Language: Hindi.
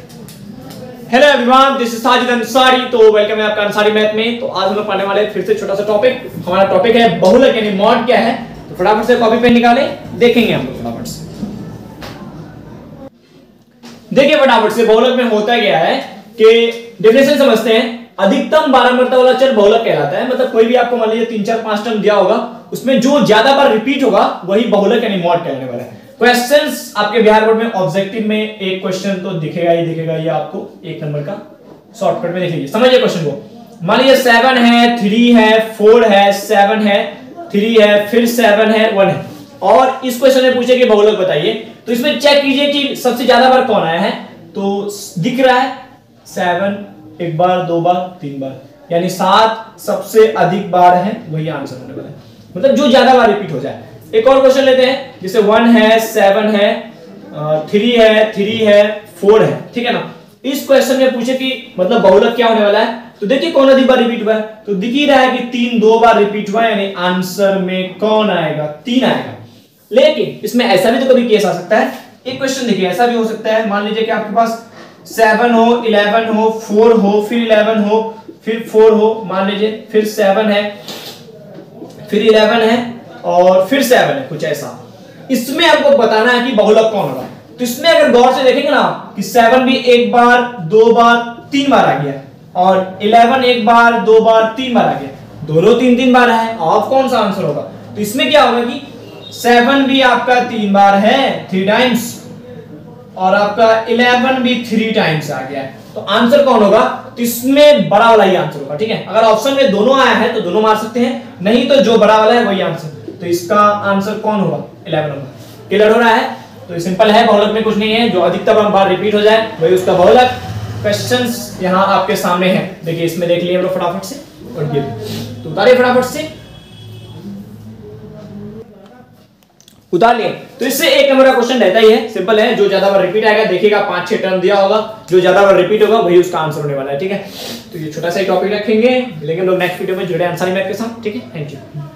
Hello everyone, this is Sajid Ansari. तो वेलकम है आपका अंसारी मैथ में। तो आज हम लोग पढ़ने वाले फिर से छोटा सा टॉपिक। हमारा टॉपिक है बहुलक यानी मॉड क्या है। तो फटाफट से कॉपी पेन निकालें, देखेंगे हम लोग फटाफट से। देखिए फटाफट से बहुलक में होता क्या है कि डेफिनेशन समझते हैं। अधिकतम बारंबारता वाला चर बहुलक कहलाता है। मतलब कोई भी आपको मान लीजिए 3 4 5 टर्म दिया होगा, उसमें जो ज्यादा बार रिपीट होगा वही बहुलक यानी मॉड कहलाने वाला है। क्वेश्चंस आपके बिहार बोर्ड में ऑब्जेक्टिव में एक क्वेश्चन तो दिखेगा ही दिखेगा, ये आपको 1 नंबर का शॉर्टकट में दिखेगी। समझिए क्वेश्चन को। मान लीजिए 7 है, 3 है, 4 है, 7 है, 3 है, फिर 7 है, 1 है, और इस क्वेश्चन में पूछे कि बहुलक बताइए। तो इसमें चेक कीजिए कि सबसे ज्यादा बार कौन आया है। तो दिख रहा है 7 एक बार, 2 बार, 3 बार, यानी 7 सबसे अधिक बार है, वही आंसर होने वाला है। मतलब जो ज्यादा बार रिपीट हो जाए। एक और क्वेश्चन लेते हैं, जैसे 1 है, 7 है, 3 है, 4 है, ठीक है ना। इस क्वेश्चन में पूछे कि मतलब बहुलक क्या होने वाला है। तो देखिए कौन अधिक बार रिपीट हुआ है। तो दिख ही रहा है कि 3 2 बार रिपीट हुआ है, यानी आंसर में कौन आएगा, 3 आएगा। लेकिन इसमें ऐसा भी तो कभी केस आ सकता है। एक क्वेश्चन देखिए, ऐसा भी हो सकता है, मान लीजिए कि आपके पास 7 हो, 11 हो, 4 हो, फिर 11 हो, फिर 4 हो, मान लीजिए फिर 7 है, फिर 11 है और फिर 7 है, कुछ ऐसा। इसमें आपको बताना है कि बहुलक कौन होगा। तो इसमें अगर गौर से देखेंगे ना कि 7 भी एक बार, 2 बार, 3 बार आ गया, और 11 एक बार, 2 बार, 3 बार आ गया, दोनों 3 बार है। अब कौन सा आंसर होगा। तो इसमें क्या होगा कि 7 भी आपका 3 बार है, 3 टाइम्स, और आपका 11 भी 3 टाइम्स आ गया है। तो आंसर कौन होगा। तो इसमें बड़ा वाला ही आंसर होगा, ठीक है। अगर ऑप्शन में दोनों आया है तो दोनों मार सकते हैं, नहीं तो जो बड़ा वाला है वही आंसर। तो इसका आंसर कौन होगा, 11 होगा। क्लियर हो रहा है। तो सिंपल है, बहुलक में कुछ नहीं है, जो अधिकतम बार रिपीट हो जाए वही उसका बहुलक। क्वेश्चंस यहां आपके सामने हैं, देखिए इसमें देख लिए हम लोग फटाफट से, और ये तो उतारिए फटाफट से, उतार लिए। तो इससे 1 नंबर का क्वेश्चन रहता ही है, सिंपल है। जो ज्यादा बार रिपीट आएगा, देखिएगा 5 6 टर्म दिया होगा, जो ज्यादा बार रिपीट होगा वही उसका आंसर होने वाला है, ठीक है। तो ये छोटा सा टॉपिक रखेंगे, मिलेंगे हम लोग नेक्स्ट वीडियो में जुड़े अंसारी मैथ के साथ, ठीक है। Thank you.